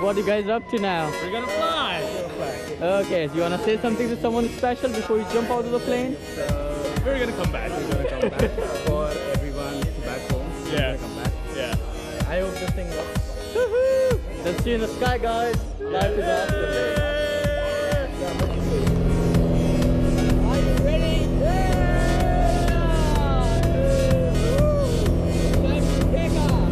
What are you guys up to now? We're gonna fly. Okay, do you wanna say something to someone special before you jump out of the plane? We're gonna come back. We're gonna come back for everyone back home. Yeah. We're gonna come back. Yeah. I hope this thing works. Woohoo! Let's see you in the sky, guys. Life is awesome. Are you ready? Time to take off.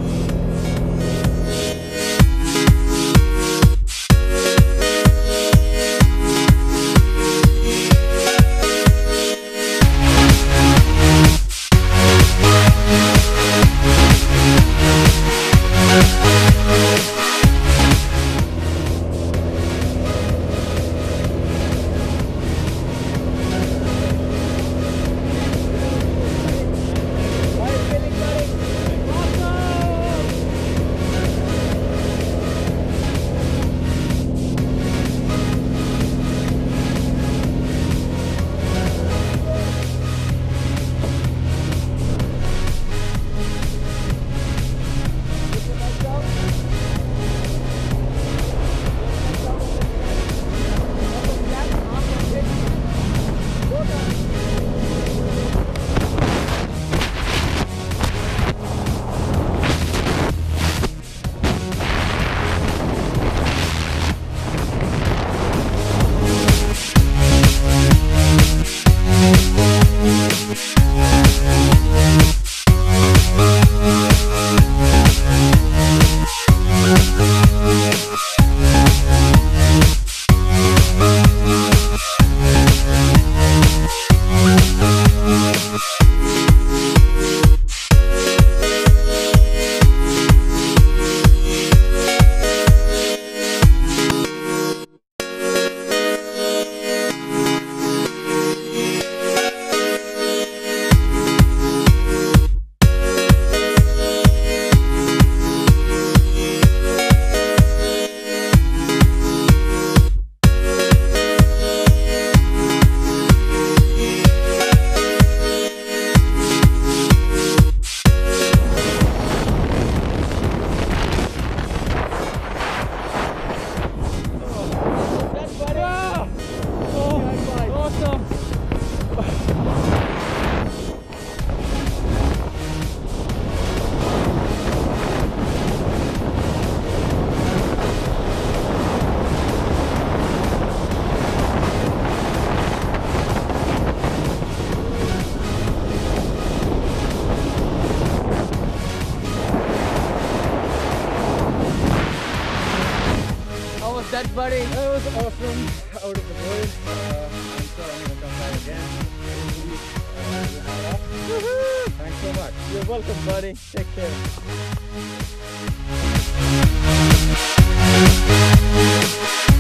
That buddy. That was awesome. Out of the world. I'm sure I'm gonna come back again. Woohoo! Thanks so much. You're welcome, buddy. Take care.